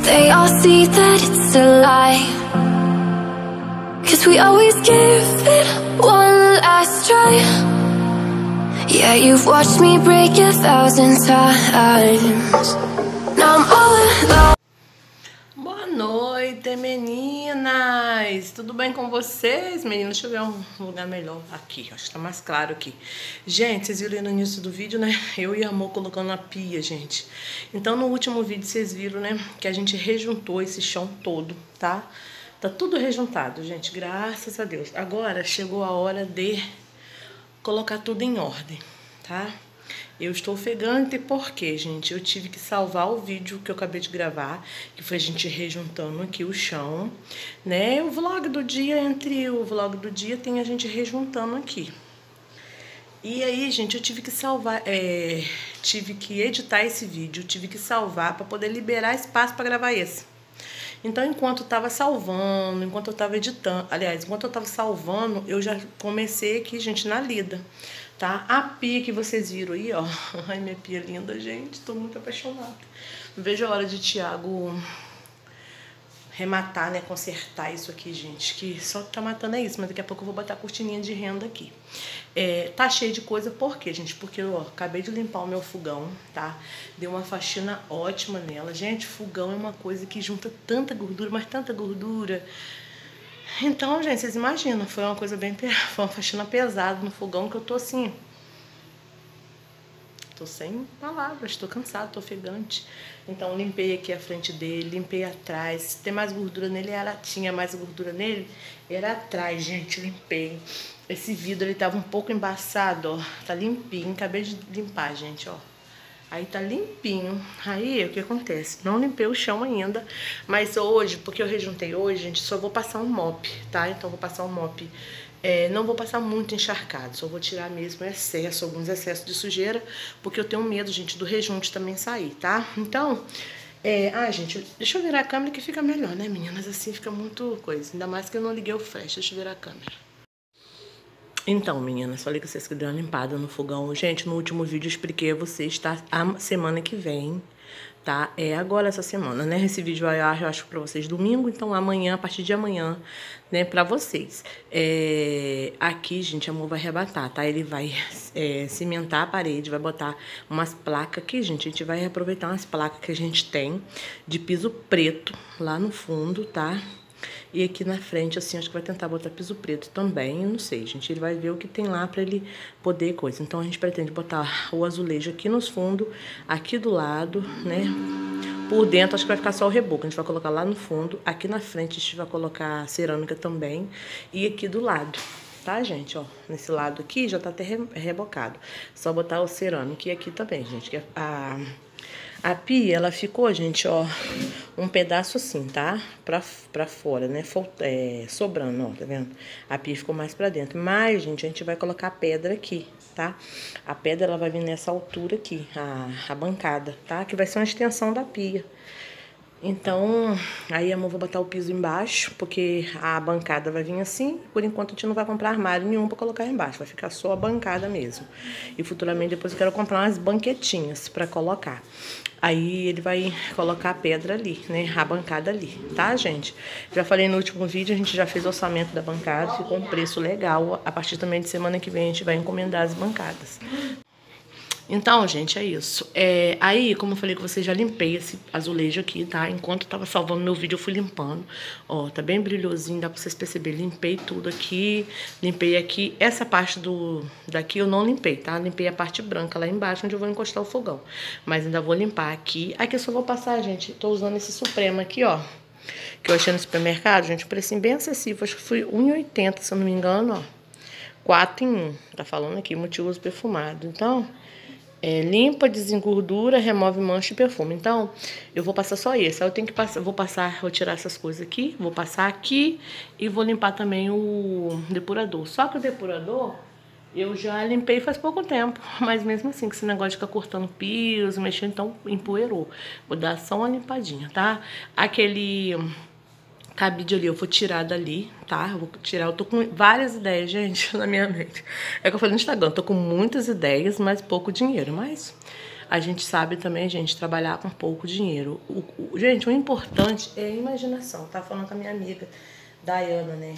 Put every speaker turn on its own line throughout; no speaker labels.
they all see that it's a lie. 'Cause we always give it one last try. Yeah, you've watched me break 1,000 times. Now I'm all alone.
Boa noite, meninas! Tudo bem com vocês, meninas? Deixa eu ver um lugar melhor aqui, acho que tá mais claro aqui. Gente, vocês viram no início do vídeo, né? Eu e a Amor colocando na pia, gente. Então, no último vídeo, vocês viram, né? Que a gente rejuntou esse chão todo, tá? Tá tudo rejuntado, gente, graças a Deus. Agora, chegou a hora de colocar tudo em ordem, tá? Eu estou ofegante porque, gente, eu tive que salvar o vídeo que eu acabei de gravar, que foi a gente rejuntando aqui o chão, né? O vlog do dia, entre o vlog do dia, tem a gente rejuntando aqui. E aí, gente, eu tive que salvar, tive que editar esse vídeo, tive que salvar para poder liberar espaço para gravar esse. Então, enquanto eu tava salvando, enquanto eu tava editando, aliás, enquanto eu tava salvando, eu já comecei aqui, gente, na lida, tá? A pia que vocês viram aí, ó. Ai, minha pia linda, gente, tô muito apaixonada. Não vejo a hora de Thiago rematar, né, consertar isso aqui, gente, que só tá matando é isso, mas daqui a pouco eu vou botar a cortininha de renda aqui. Tá cheio de coisa, por quê, gente? Porque eu, acabei de limpar o meu fogão, tá? Deu uma faxina ótima nela. Gente, fogão é uma coisa que junta tanta gordura, mas tanta gordura. Então, gente, vocês imaginam, foi uma coisa bem... Foi uma faxina pesada no fogão que eu tô assim... Tô sem palavras, tô cansada, tô ofegante. Então, limpei aqui a frente dele, limpei atrás. Se tem mais gordura nele, tinha mais gordura nele, era atrás, gente, limpei. Esse vidro, ele tava um pouco embaçado, ó. Tá limpinho, acabei de limpar, gente, ó. Aí tá limpinho. Aí, o que acontece? Não limpei o chão ainda, mas hoje, porque eu rejuntei hoje, gente, só vou passar um mop, tá? Então, vou passar um mop. Não vou passar muito encharcado, só vou tirar mesmo excesso, alguns excessos de sujeira, porque eu tenho medo, gente, do rejunte também sair, tá? Então, gente, deixa eu virar a câmera que fica melhor, né, meninas? Assim fica muito coisa, ainda mais que eu não liguei o flash, deixa eu virar a câmera. Então, meninas, falei que vocês que deu uma limpada no fogão. Gente, no último vídeo eu expliquei a vocês, tá? A semana que vem, tá? Agora essa semana, né? Esse vídeo vai, eu acho, pra vocês domingo, então amanhã, a partir de amanhã, né, pra vocês. Aqui, gente, Amor vai arrebatar, tá? Ele vai cimentar a parede, vai botar umas placas aqui, gente. A gente vai reaproveitar umas placas que a gente tem de piso preto lá no fundo, tá? E aqui na frente, assim, acho que vai tentar botar piso preto também, não sei, gente. Ele vai ver o que tem lá pra ele poder coisa. Então, a gente pretende botar o azulejo aqui nos fundos, aqui do lado, né? Por dentro, acho que vai ficar só o reboco. A gente vai colocar lá no fundo. Aqui na frente, a gente vai colocar cerâmica também. E aqui do lado, tá, gente? Ó, nesse lado aqui já tá até rebocado. Só botar o cerâmico e aqui também, gente. Que a pia, ela ficou, gente, ó, um pedaço assim, tá? Pra fora, né? Sobrando, ó, tá vendo? A pia ficou mais pra dentro. Mas, gente, a gente vai colocar a pedra aqui, tá? A pedra, ela vai vir nessa altura aqui, a bancada, tá? Que vai ser uma extensão da pia. Então, aí, amor, vou botar o piso embaixo, porque a bancada vai vir assim. Por enquanto, a gente não vai comprar armário nenhum pra colocar embaixo. Vai ficar só a bancada mesmo. E futuramente, depois eu quero comprar umas banquetinhas pra colocar. Aí, ele vai colocar a pedra ali, né? A bancada ali, tá, gente? Já falei no último vídeo, a gente já fez o orçamento da bancada. Ficou um preço legal. A partir também de semana que vem, a gente vai encomendar as bancadas. Então, gente, é isso. Aí, como eu falei com vocês, já limpei esse azulejo aqui, tá? Enquanto eu tava salvando meu vídeo, eu fui limpando. Ó, tá bem brilhosinho, dá pra vocês perceberem. Limpei tudo aqui, limpei aqui. Essa parte daqui eu não limpei, tá? Limpei a parte branca lá embaixo, onde eu vou encostar o fogão. Mas ainda vou limpar aqui. Aqui eu só vou passar, gente, tô usando esse Suprema aqui, ó. Que eu achei no supermercado, gente, um precinho bem acessível. Acho que foi R$1,80, se eu não me engano, ó. 4 em 1. Tá falando aqui, multiuso perfumado. Então... limpa, desengordura, remove mancha e perfume. Então, eu vou passar só esse. Aí eu tenho que passar, vou tirar essas coisas aqui, vou passar aqui e vou limpar também o depurador. Só que o depurador, eu já limpei faz pouco tempo, mas mesmo assim, que esse negócio de ficar cortando piso, mexendo, então empoeirou. Vou dar só uma limpadinha, tá? Aquele cabide ali, eu vou tirar dali, tá? Eu vou tirar, eu tô com várias ideias, gente, na minha mente. É que eu falei no Instagram, tô com muitas ideias, mas pouco dinheiro. Mas a gente sabe também, gente, trabalhar com pouco dinheiro. Gente, o importante é a imaginação. Tá falando com a minha amiga Dayana, né?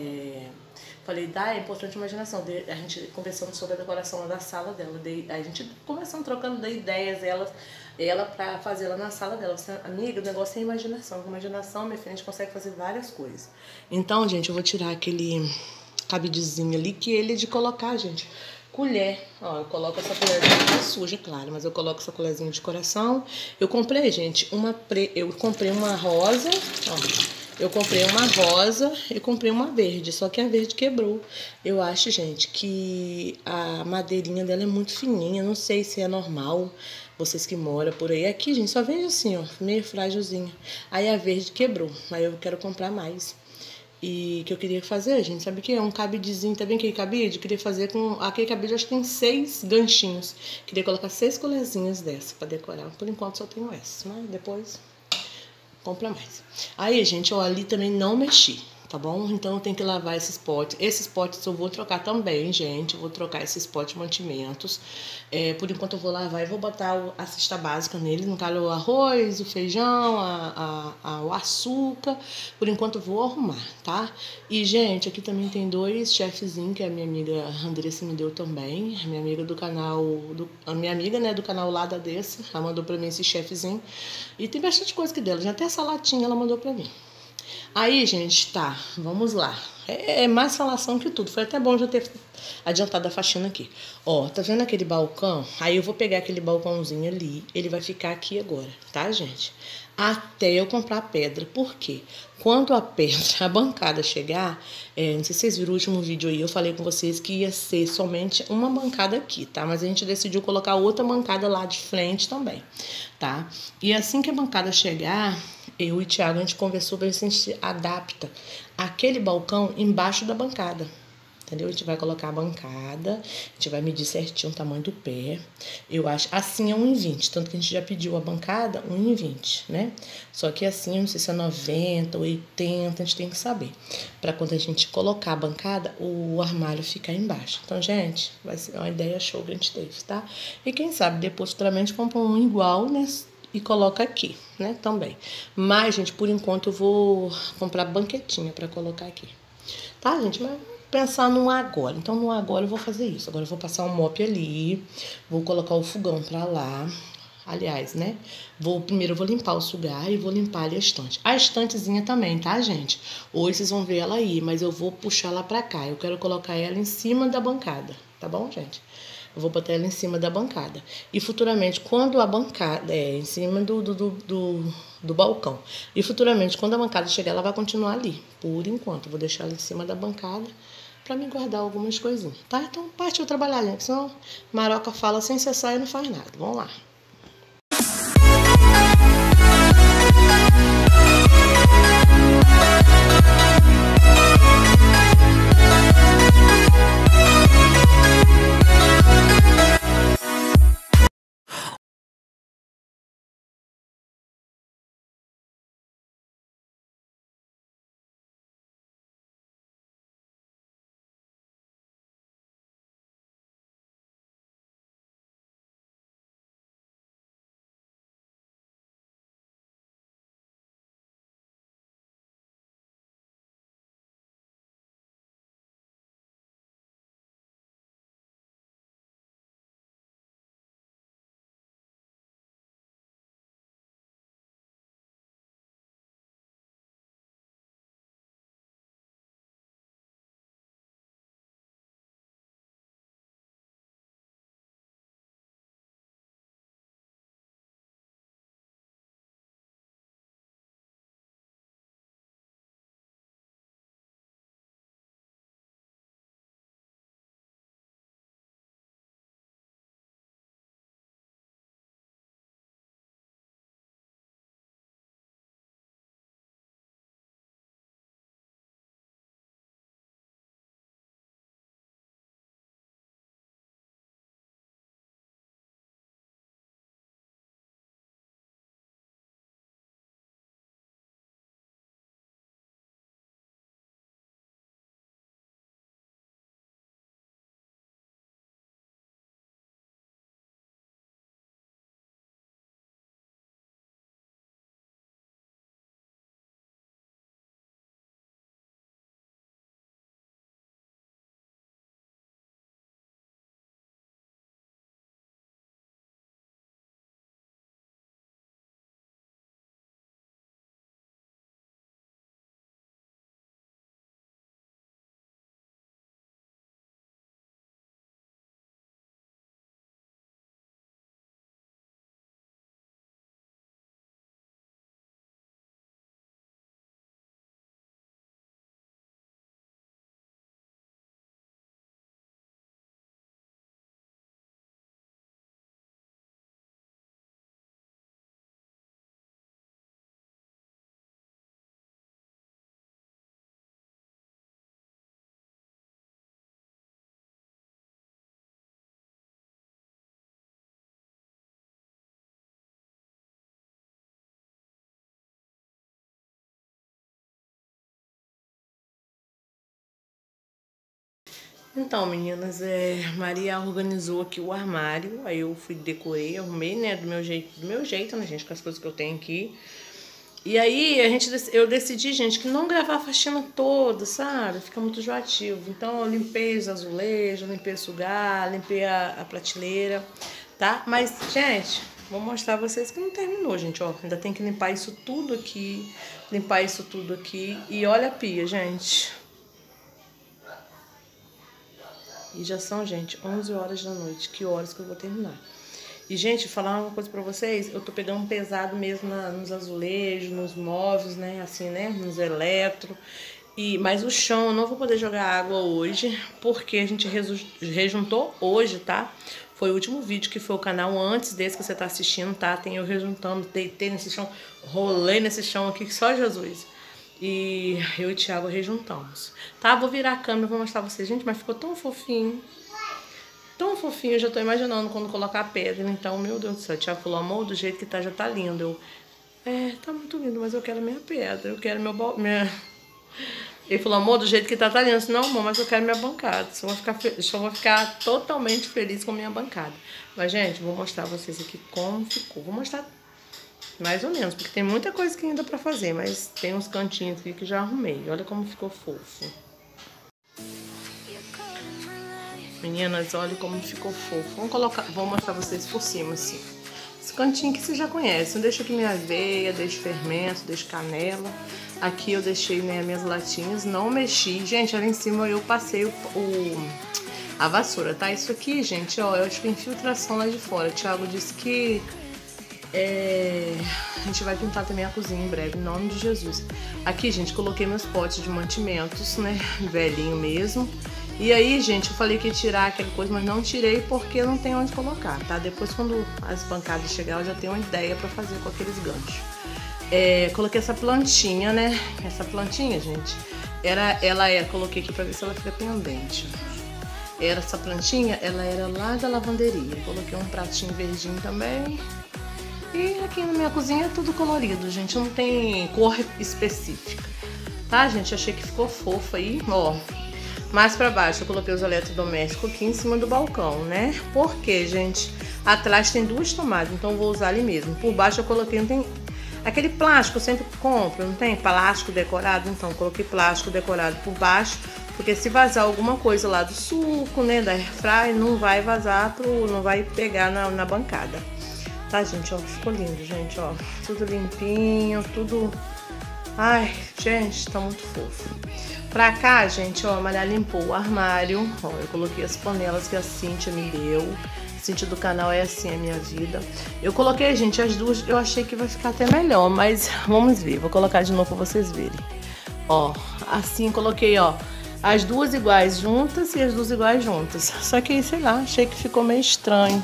Falei, é importante a imaginação. A gente conversando sobre a decoração da sala dela. A gente conversando, trocando de ideias, ela pra fazer lá na sala dela. Você, amiga, o negócio é a imaginação. Com imaginação, minha filha, a gente consegue fazer várias coisas. Então, gente, eu vou tirar aquele cabidezinho ali, que ele é de colocar, gente, colher. Ó, eu coloco essa colherzinha, tá suja, claro, mas eu coloco essa colherzinha de coração. Eu comprei, gente, eu comprei uma rosa, ó. Eu comprei uma rosa e comprei uma verde, só que a verde quebrou. Eu acho, gente, que a madeirinha dela é muito fininha, não sei se é normal, vocês que moram por aí. Aqui, gente, só vende assim, ó, meio frágilzinha. Aí a verde quebrou, aí eu quero comprar mais. E que eu queria fazer, gente, sabe o que? É um cabidezinho, tá vendo aquele cabide? Queria fazer com... Aquele cabide acho que tem 6 ganchinhos. Queria colocar 6 colherzinhas dessa pra decorar. Por enquanto só tenho essa, mas depois compra mais. Aí, gente, ó, ali também não mexi, tá bom? Então eu tenho que lavar esses potes. Esses potes eu vou trocar também, gente. Eu vou trocar esses potes de mantimentos. Por enquanto eu vou lavar e vou botar a cesta básica nele. No caso, o arroz, o feijão, o açúcar. Por enquanto eu vou arrumar, tá? E, gente, aqui também tem 2 chefzinhos que a minha amiga Andressa me deu também. A minha amiga do canal... a minha amiga, né, do canal lá da Dessa. Ela mandou pra mim esse chefzinho. E tem bastante coisa aqui dela. Já até essa latinha ela mandou pra mim. Aí, gente, tá. Vamos lá. É mais falação que tudo. Foi até bom já ter adiantado a faxina aqui. Ó, tá vendo aquele balcão? Aí eu vou pegar aquele balcãozinho ali. Ele vai ficar aqui agora, tá, gente? Até eu comprar a pedra. Por quê? Quando a pedra, a bancada chegar, não sei se vocês viram o último vídeo aí, eu falei com vocês que ia ser somente uma bancada aqui, tá? Mas a gente decidiu colocar outra bancada lá de frente também, tá? E assim que a bancada chegar, eu e o Thiago, a gente conversou para ver se a gente adapta aquele balcão embaixo da bancada. Entendeu? A gente vai colocar a bancada, a gente vai medir certinho o tamanho do pé. Eu acho, assim é 1,20, tanto que a gente já pediu a bancada 1,20, né? Só que assim, eu não sei se é 90, 80, a gente tem que saber. Pra quando a gente colocar a bancada, o armário ficar embaixo. Então, gente, vai ser uma ideia show que a gente teve, tá? E quem sabe, depois futuramente compra um igual, né? E coloca aqui, né, também. Mas, gente, por enquanto eu vou comprar banquetinha pra colocar aqui. Tá, gente? Mas pensar no agora. Então, no agora eu vou fazer isso. Agora eu vou passar um mop ali, vou colocar o fogão pra lá. Aliás, né? Primeiro eu vou limpar o sugar e vou limpar ali a estante. A estantezinha também, tá, gente? Hoje vocês vão ver ela aí, mas eu vou puxar ela pra cá. Eu quero colocar ela em cima da bancada, tá bom, gente? Eu vou botar ela em cima da bancada. E futuramente, quando a bancada... em cima do balcão. E futuramente, quando a bancada chegar, ela vai continuar ali. Por enquanto, eu vou deixar ela em cima da bancada pra me guardar algumas coisinhas, tá? Então, partiu trabalhar, gente. Senão, Maroca fala sem cessar e não faz nada. Vamos lá. Então, meninas, Maria organizou aqui o armário, aí eu fui, decorei, arrumei, né, do meu jeito, né, gente, com as coisas que eu tenho aqui. E aí, eu decidi, gente, que não gravar a faxina toda, sabe? Fica muito enjoativo. Então, eu limpei os azulejos, limpei o sugar, limpei a prateleira, tá? Mas, gente, vou mostrar pra vocês que não terminou, gente, ó. Ainda tem que limpar isso tudo aqui, E olha a pia, gente. E já são, gente, 11 horas da noite. Que horas que eu vou terminar? E, gente, falar uma coisa pra vocês, eu tô pegando pesado mesmo nos azulejos, nos móveis, né, assim, né, nos eletros. Mas o chão eu não vou poder jogar água hoje, porque a gente rejuntou hoje, tá? Foi o último vídeo que foi o canal antes desse que você tá assistindo, tá? Tem eu rejuntando, deitei nesse chão, rolei nesse chão aqui, só Jesus. E eu e o Thiago rejuntamos, tá? Vou virar a câmera e vou mostrar pra vocês. Gente, mas ficou tão fofinho. Tão fofinho, eu já tô imaginando quando colocar a pedra. Então, meu Deus do céu, o Thiago falou, amor, do jeito que tá, já tá lindo. Tá muito lindo, mas eu quero a minha pedra, eu quero Ele falou, amor, do jeito que tá lindo. Não, amor, mas eu quero minha bancada. Só vou ficar totalmente feliz com a minha bancada. Mas, gente, vou mostrar pra vocês aqui como ficou. Vou mostrar mais ou menos, porque tem muita coisa que ainda pra fazer, mas tem uns cantinhos aqui que já arrumei. Olha como ficou fofo. Meninas, olha como ficou fofo. Vou mostrar pra vocês por cima, assim. Esse cantinho que vocês já conhecem. Eu deixo aqui minha aveia, deixo fermento, deixo canela. Aqui eu deixei, né, minhas latinhas, não mexi. Gente, ali em cima eu passei a vassoura, tá? Isso aqui, gente, ó, eu acho que é infiltração lá de fora. O Thiago disse que a gente vai pintar também a cozinha em breve, em nome de Jesus. Aqui, gente, coloquei meus potes de mantimentos, né, velhinho mesmo. E aí, gente, eu falei que ia tirar aquela coisa, mas não tirei porque não tem onde colocar, tá? Depois, quando as bancadas chegar, eu já tenho uma ideia pra fazer com aqueles ganchos. Coloquei essa plantinha, né? Essa plantinha, gente, coloquei aqui pra ver se ela fica pendente. Essa plantinha, ela era lá da lavanderia. Coloquei um pratinho verdinho também. E aqui na minha cozinha é tudo colorido, gente, não tem cor específica. Tá, gente? Achei que ficou fofo aí, ó. Mais pra baixo eu coloquei os eletrodomésticos aqui em cima do balcão, né? Porque, gente, atrás tem duas tomadas, então eu vou usar ali mesmo. Por baixo eu coloquei, não tem... Aquele plástico eu sempre compro, não tem? Plástico decorado, então eu coloquei plástico decorado por baixo. Porque se vazar alguma coisa lá do suco, né, da airfryer, não vai vazar, não vai pegar na bancada. Tá, gente, ó, ficou lindo, gente, ó. Tudo limpinho, tudo... Ai, gente, tá muito fofo. Pra cá, gente, ó, a Maria limpou o armário. Ó, eu coloquei as panelas que a Cíntia me deu. A Cíntia do canal É Assim a Minha Vida. Eu coloquei, gente, as duas, eu achei que vai ficar até melhor, mas vamos ver. Vou colocar de novo pra vocês verem. Ó, assim coloquei, ó, as duas iguais juntas e as duas iguais juntas. Só que, sei lá, achei que ficou meio estranho.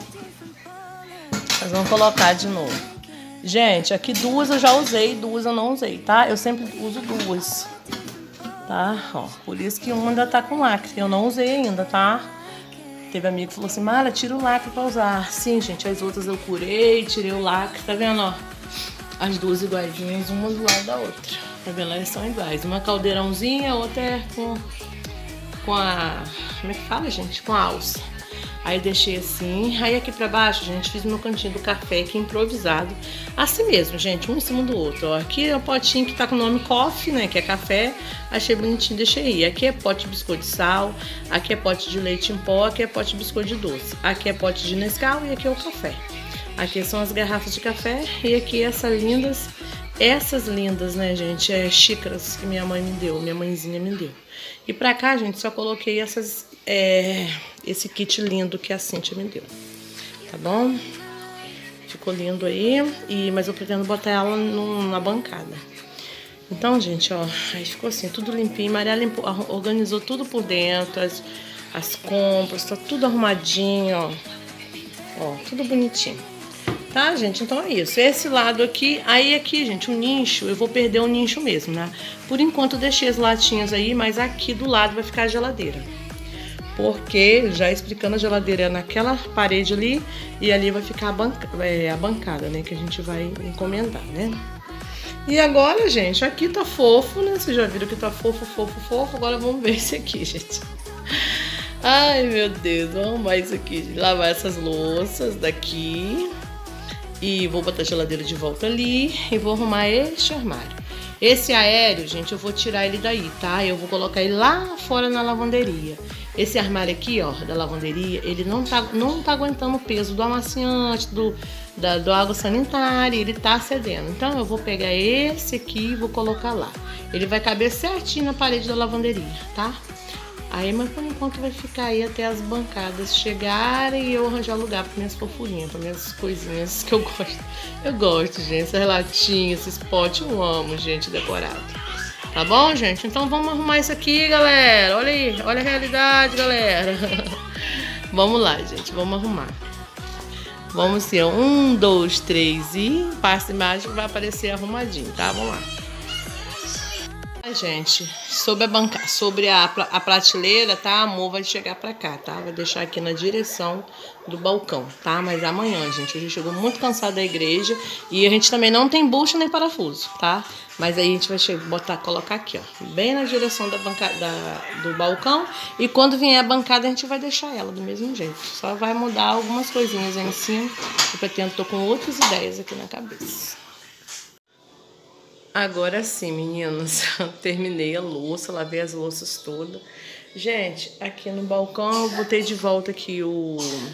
Mas vamos colocar de novo. Gente, aqui duas eu já usei, duas eu não usei, tá? Eu sempre uso duas. Tá? Ó, por isso que uma ainda tá com lacre. Eu não usei ainda, tá? Teve amigo que falou assim, Mara, tira o lacre pra usar. Sim, gente, as outras eu curei, tirei o lacre, tá vendo, ó? As duas iguaizinhas, uma do lado da outra. Tá vendo? Elas são iguais. Uma caldeirãozinha, a outra é com a... Como é que fala, gente? Com a alça. Aí deixei assim. Aí aqui pra baixo, gente, fiz meu cantinho do café aqui improvisado. Assim mesmo, gente, um em cima do outro. Ó, aqui é o potinho que tá com o nome coffee, né, que é café. Achei bonitinho, deixei aí. Aqui é pote de biscoito de sal. Aqui é pote de leite em pó. Aqui é pote de biscoito de doce. Aqui é pote de Nescau e aqui é o café. Aqui são as garrafas de café. E aqui essas lindas, né, gente, xícaras que minha mãe me deu, minha mãezinha me deu. E pra cá, gente, só coloquei esse kit lindo que a Cíntia me deu, tá bom? Ficou lindo aí, mas eu pretendo botar ela na bancada. Então, gente, ó, aí ficou assim, tudo limpinho. Maria limpou, organizou tudo por dentro, as compras, tá tudo arrumadinho, ó. Ó, tudo bonitinho. Tá, gente? Então é isso. Esse lado aqui, aí aqui, gente, o nicho, eu vou perder o nicho mesmo, né? Por enquanto eu deixei as latinhas aí, mas aqui do lado vai ficar a geladeira. Porque, já explicando, a geladeira é naquela parede ali e ali vai ficar a bancada, né? Que a gente vai encomendar, né? E agora, gente, aqui tá fofo, né? Vocês já viram que tá fofo, fofo, fofo. Agora vamos ver esse aqui, gente. Ai, meu Deus, vamos arrumar isso aqui. Lavar essas louças daqui. E vou botar a geladeira de volta ali. E vou arrumar este armário. Esse aéreo, gente, eu vou tirar ele daí, tá? Eu vou colocar ele lá fora na lavanderia. Esse armário aqui, ó, da lavanderia, ele não tá aguentando o peso do amaciante, do água sanitária, ele tá cedendo. Então eu vou pegar esse aqui e vou colocar lá. Ele vai caber certinho na parede da lavanderia, tá? Aí, mas por enquanto vai ficar aí até as bancadas chegarem e eu arranjar lugar para minhas fofurinhas, para minhas coisinhas que eu gosto. Eu gosto, gente, essas latinhas, esses potes, eu amo, gente, decorado. Tá bom, gente? Então vamos arrumar isso aqui, galera. Olha aí, olha a realidade, galera. Vamos lá, gente, vamos arrumar. Vamos assim, ó, 1, 2, 3 e passe mágico vai aparecer arrumadinho, tá? Vamos lá. Gente, sobre a prateleira, tá? Amor vai chegar pra cá, tá? Vai deixar aqui na direção do balcão, tá? Mas amanhã, gente, a gente chegou muito cansado da igreja e a gente também não tem bucha nem parafuso, tá? Mas aí a gente vai colocar aqui, ó, bem na direção do balcão. E quando vier a bancada, a gente vai deixar ela do mesmo jeito. Só vai mudar algumas coisinhas aí em cima. Eu pretendo, tô com outras ideias aqui na cabeça. Agora sim, meninas, terminei a louça, lavei as louças todas. Gente, aqui no balcão eu botei de volta aqui o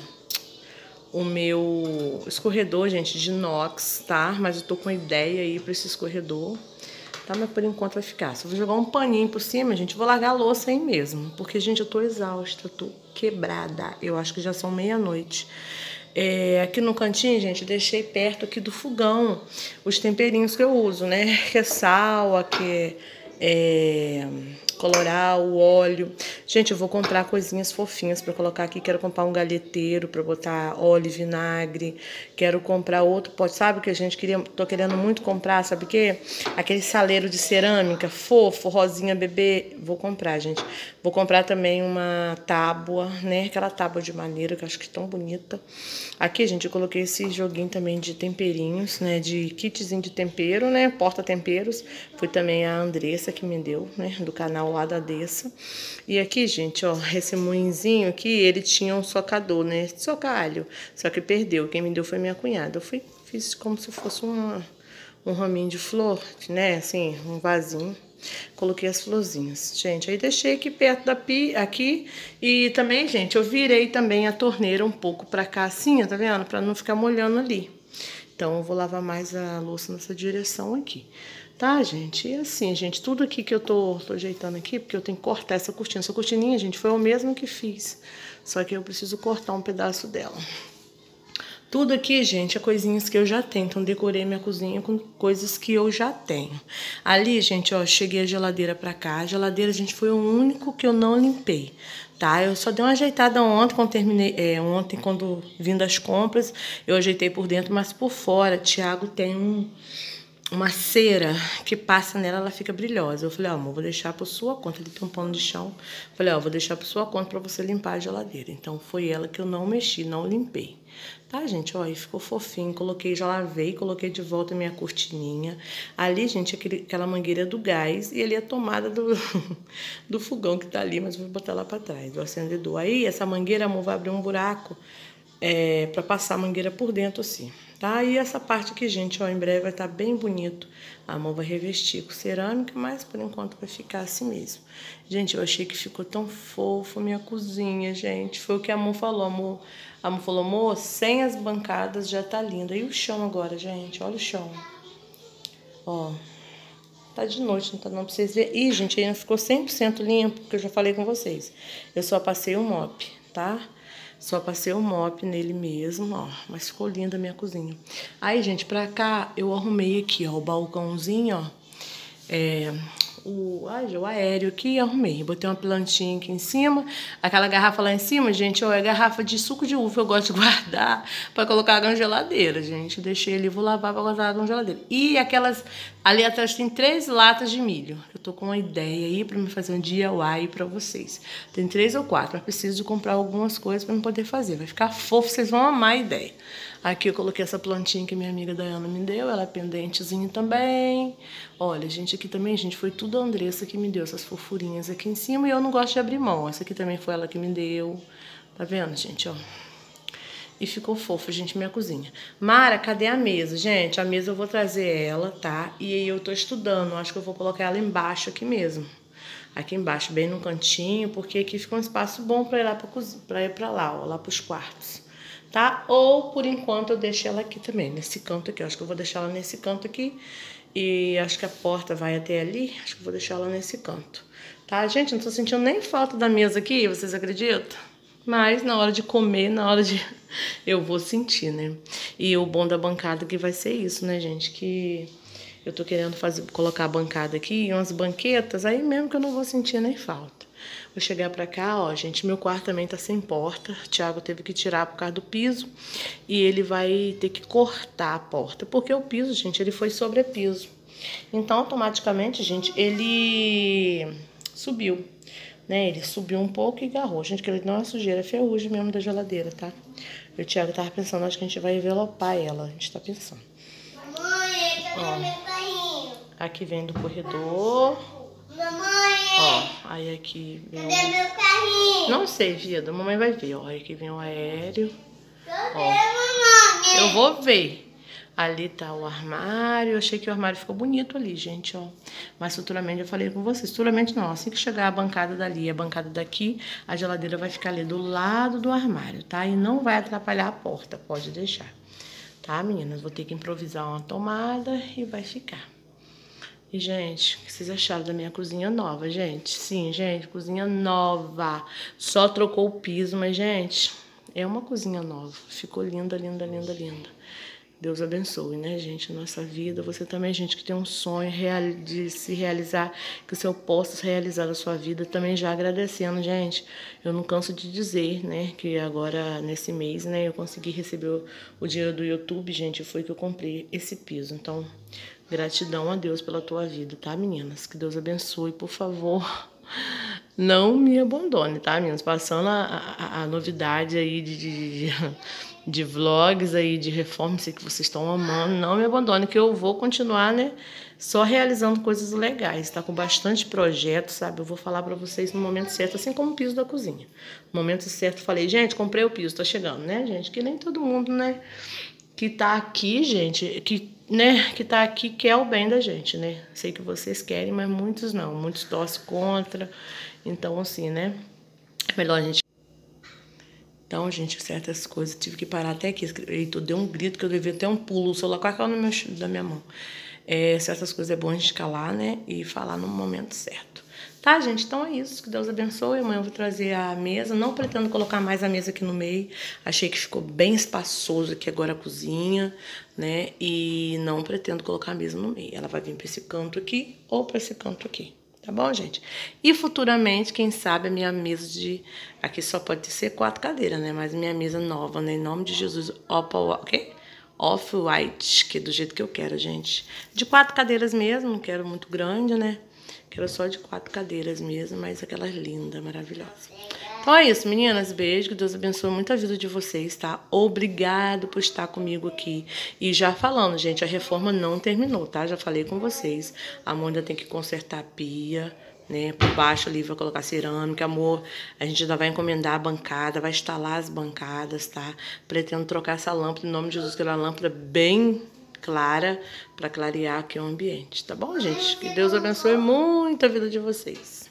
meu escorredor, gente, de inox, tá? Mas eu tô com ideia aí pra esse escorredor, tá? Mas por enquanto vai ficar. Só vou jogar um paninho por cima, gente, vou largar a louça aí mesmo. Porque, gente, eu tô exausta, eu tô quebrada. Eu acho que já são meia-noite. Aqui no cantinho, gente, eu deixei perto aqui do fogão os temperinhos que eu uso, né? Que é sal, aqui é coloral, o óleo. Gente, eu vou comprar coisinhas fofinhas pra colocar aqui. Quero comprar um galheteiro pra botar óleo e vinagre. Quero comprar outro pote. Sabe o que a gente tô querendo muito comprar? Sabe o quê? Aquele saleiro de cerâmica fofo, rosinha bebê. Vou comprar, gente. Vou comprar também uma tábua, né? Aquela tábua de madeira que eu acho que é tão bonita. Aqui, gente, eu coloquei esse joguinho também de temperinhos, né? De kitzinho de tempero, né? Porta-temperos. Foi também a Andressa que me deu, né? Do canal lá da Dessa. E aqui, gente, ó, esse moinzinho aqui, ele tinha um socador, né? Socalho. Só que perdeu. Quem me deu foi minha cunhada. Eu fiz como se fosse um raminho de flor, né? Assim, um vasinho. Coloquei as florzinhas, gente. Aí deixei aqui perto da pia, aqui. E também, gente, eu virei também a torneira um pouco pra cá, assim, tá vendo? Pra não ficar molhando ali. Então, eu vou lavar mais a louça nessa direção aqui. Tá, gente? E assim, gente, tudo aqui que eu tô ajeitando aqui, porque eu tenho que cortar essa cortina. Essa cortininha, gente, foi o mesmo que fiz. Só que eu preciso cortar um pedaço dela. Tudo aqui, gente, é coisinhas que eu já tenho. Então, decorei minha cozinha com coisas que eu já tenho. Ali, gente, ó, cheguei a geladeira pra cá. A geladeira, gente, foi o único que eu não limpei, tá? Eu só dei uma ajeitada ontem, quando terminei, ontem, quando vim das compras, eu ajeitei por dentro, mas por fora, Thiago tem uma cera que passa nela, ela fica brilhosa. Eu falei, ó, amor, vou deixar por sua conta. Ele tem um pano de chão. Eu falei, ó, vou deixar por sua conta pra você limpar a geladeira. Então, foi ela que eu não mexi, não limpei. Tá, gente? Ó, aí ficou fofinho. Coloquei, já lavei, coloquei de volta a minha cortininha. Ali, gente, aquela mangueira do gás. E ali a tomada do fogão que tá ali, mas vou botar lá pra trás, do acendedor. Aí, essa mangueira, amor, vai abrir um buraco pra passar a mangueira por dentro, assim. Tá? E essa parte aqui, gente, ó, em breve vai estar bem bonito. A mão vai revestir com cerâmica, mas por enquanto vai ficar assim mesmo. Gente, eu achei que ficou tão fofo a minha cozinha, gente. Foi o que a Amor falou, amor. A Amor falou, amor, sem as bancadas já tá linda. E o chão agora, gente? Olha o chão. Ó, tá de noite, não tá não pra vocês verem. Ih, gente, ainda ficou 100% limpo, porque eu já falei com vocês. Eu só passei o mop, tá? Só passei o mop nele mesmo, ó. Mas ficou linda a minha cozinha. Aí, gente, pra cá, eu arrumei aqui, ó, o balcãozinho, ó. O aéreo aqui, arrumei. Botei uma plantinha aqui em cima. Aquela garrafa lá em cima, gente, ó, é garrafa de suco de uva. Eu gosto de guardar pra colocar água na geladeira, gente. Deixei ali, vou lavar pra guardar água na geladeira. E aquelas... Ali atrás tem 3 latas de milho. Eu tô com uma ideia aí pra me fazer um DIY pra vocês. Tem 3 ou 4, mas preciso de comprar algumas coisas pra me poder fazer. Vai ficar fofo, vocês vão amar a ideia. Aqui eu coloquei essa plantinha que minha amiga Dayana me deu, ela é pendentezinha também. Olha, gente, aqui também, gente, foi tudo a Andressa que me deu, essas fofurinhas aqui em cima. E eu não gosto de abrir mão, essa aqui também foi ela que me deu. Tá vendo, gente, ó? E ficou fofo, gente, minha cozinha. Mara, cadê a mesa? Gente, a mesa eu vou trazer ela, tá? E aí eu tô estudando, acho que eu vou colocar ela embaixo aqui mesmo. Aqui embaixo, bem no cantinho, porque aqui fica um espaço bom pra ir lá pra ir pra lá, ó, lá pros quartos. Tá? Ou, por enquanto, eu deixo ela aqui também, nesse canto aqui. Eu acho que eu vou deixar ela nesse canto aqui. E acho que a porta vai até ali. Acho que eu vou deixar ela nesse canto. Tá, gente? Não tô sentindo nem falta da mesa aqui, vocês acreditam? Mas na hora de comer, na hora de... eu vou sentir, né? E o bom da bancada que vai ser isso, né, gente? Que eu tô querendo colocar a bancada aqui e umas banquetas, aí mesmo que eu não vou sentir nem falta. Vou chegar pra cá, ó, gente, meu quarto também tá sem porta. O Thiago teve que tirar por causa do piso. E ele vai ter que cortar a porta, porque o piso, gente, ele foi sobrepiso. Então, automaticamente, gente, ele subiu, né? Ele subiu um pouco e agarrou. Gente, que ele não é sujeira, é ferrugem mesmo da geladeira, tá? E o Thiago tava pensando, acho que a gente vai envelopar ela. A gente tá pensando.
Mamãe, cadê meu carrinho?
Aqui vem do corredor.
Mamãe,
Ó, aí aqui vem
cadê meu carrinho?
Não sei, vida. A mamãe vai ver, ó. Aí aqui vem o aéreo.
Cadê, mamãe?
Eu vou ver. Ali tá o armário. Eu achei que o armário ficou bonito ali, gente, ó. Mas futuramente eu falei com vocês. Futuramente não. Assim que chegar a bancada dali e a bancada daqui, a geladeira vai ficar ali do lado do armário, tá? E não vai atrapalhar a porta. Pode deixar. Tá, meninas? Vou ter que improvisar uma tomada e vai ficar. E, gente, o que vocês acharam da minha cozinha nova, gente? Sim, gente, cozinha nova. Só trocou o piso, mas, gente, é uma cozinha nova. Ficou linda, linda, linda, linda. Deus abençoe, né, gente, a nossa vida. Você também, gente, que tem um sonho de se realizar, que o Senhor possa realizar a sua vida. Também já agradecendo, gente. Eu não canso de dizer, né, que agora, nesse mês, né, eu consegui receber o dinheiro do YouTube, gente. Foi que eu comprei esse piso. Então, gratidão a Deus pela tua vida, tá, meninas? Que Deus abençoe, por favor. Não me abandone, tá, meninas? Passando a novidade aí de vlogs aí, de reforma, sei que vocês estão amando. Não me abandone, que eu vou continuar, né? Só realizando coisas legais, tá? Com bastante projeto, sabe? Eu vou falar pra vocês no momento certo, assim como o piso da cozinha. No momento certo, falei, gente, comprei o piso, tá chegando, né, gente? Que nem todo mundo, né? Que tá aqui, gente, que tá aqui quer o bem da gente, né? Sei que vocês querem, mas muitos não. Muitos torcem contra. Então, assim, né? É melhor a gente... Então, gente, certas coisas, tive que parar até aqui. Eita, deu um grito que eu devia ter um pulo. O celular quase caiu da minha mão. Certas coisas é bom a gente calar, né? E falar no momento certo. Tá, gente? Então é isso. Que Deus abençoe. Amanhã eu vou trazer a mesa. Não pretendo colocar mais a mesa aqui no meio. Achei que ficou bem espaçoso aqui agora a cozinha, né? E não pretendo colocar a mesa no meio. Ela vai vir pra esse canto aqui ou pra esse canto aqui. Tá bom, gente? E futuramente, quem sabe, a minha mesa de... Aqui só pode ser 4 cadeiras, né? Mas minha mesa nova, né? Em nome de Jesus, Off-White, que é do jeito que eu quero, gente. De 4 cadeiras mesmo, não quero muito grande, né? Quero só de 4 cadeiras mesmo, mas aquelas lindas, maravilhosas. Então é isso, meninas. Beijo, que Deus abençoe muito a vida de vocês, tá? Obrigado por estar comigo aqui. E já falando, gente, a reforma não terminou, tá? Já falei com vocês. A mãe ainda tem que consertar a pia, né? Por baixo ali vai colocar cerâmica, amor. A gente ainda vai encomendar a bancada, vai instalar as bancadas, tá? Pretendo trocar essa lâmpada, em nome de Jesus, que ela é uma lâmpada bem clara, para clarear aqui o ambiente, tá bom, gente? Que Deus abençoe muito a vida de vocês.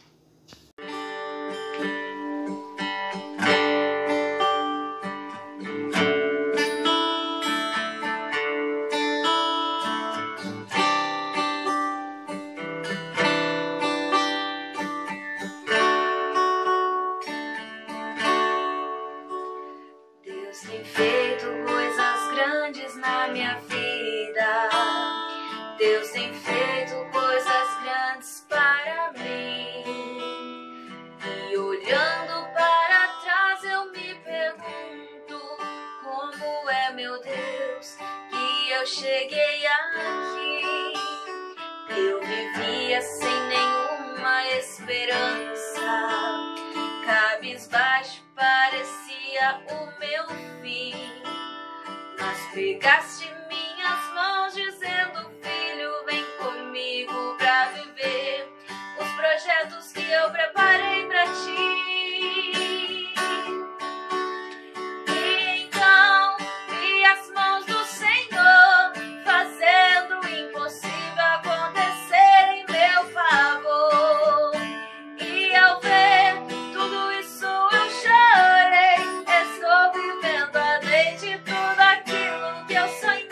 Deus tem feito coisas grandes na minha vida. Deus tem feito coisas grandes para mim. E olhando para trás eu me pergunto como é, meu Deus, que eu cheguei aqui. Eu vivia sem nenhuma esperança, cabisbaixo parecia o meu fim.
Pegaste minhas mãos dizendo: filho, vem comigo pra viver os projetos que eu preparei pra ti. E então vi as mãos do Senhor fazendo o impossível acontecer em meu favor. E ao ver tudo isso eu chorei. Estou vivendo além de tudo aquilo que eu sonhei.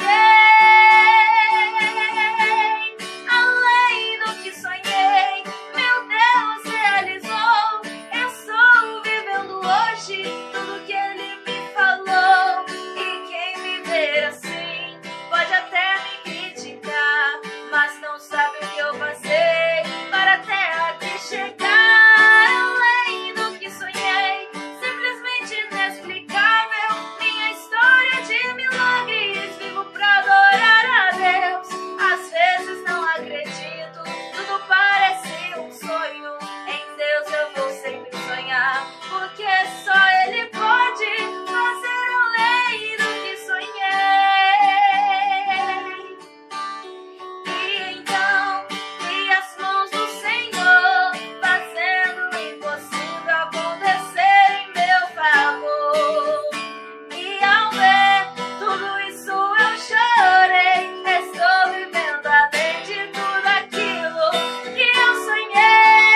Além do que sonhei, meu Deus realizou. Estou vivendo hoje tudo que Ele me falou. E quem me ver assim pode até me criticar, mas não sabe o que eu passei para até aqui chegar. Além do que sonhei, simplesmente inexplicável, minha história de milagres, vivo pra adorar a Deus. Às vezes não acredito, tudo parece um sonho. Em Deus eu vou sempre sonhar, porque só Ele pode fazer além do que sonhei. E então vi as mãos do Senhor fazendo o impossível acontecer em meu favor. E ao ver tudo isso eu chorei. Estou vivendo além de tudo aquilo que eu sonhei.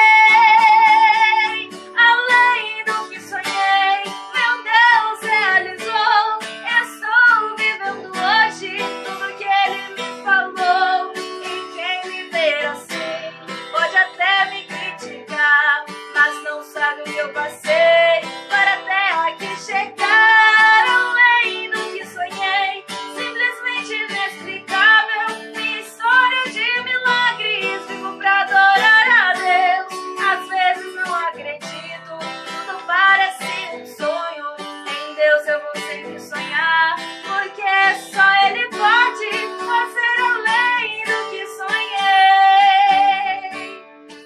Além do que sonhei, meu Deus realizou. Estou vivendo hoje tudo que Ele me falou. E quem me ver assim pode até me criticar, mas não sabe o que eu passei para até aqui chegar. Além do que sonhei, simplesmente inexplicável, minha história de milagres, vivo pra adorar a Deus. Às vezes não acredito, tudo parece um sonho. Em Deus eu vou sempre sonhar, porque só Ele pode fazer além do que sonhei.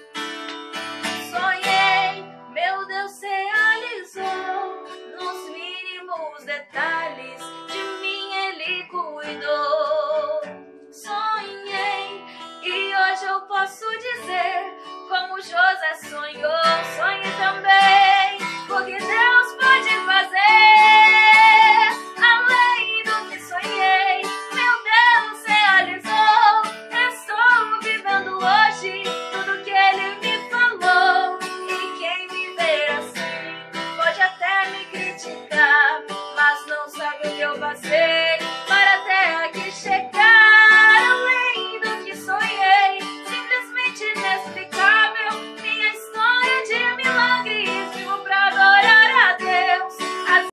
Sonhei, meu Deus realizou. Nos mínimos detalhes de mim Ele cuidou. Sonhei e hoje eu posso dizer, como José sonhou, sonhe também, porque Deus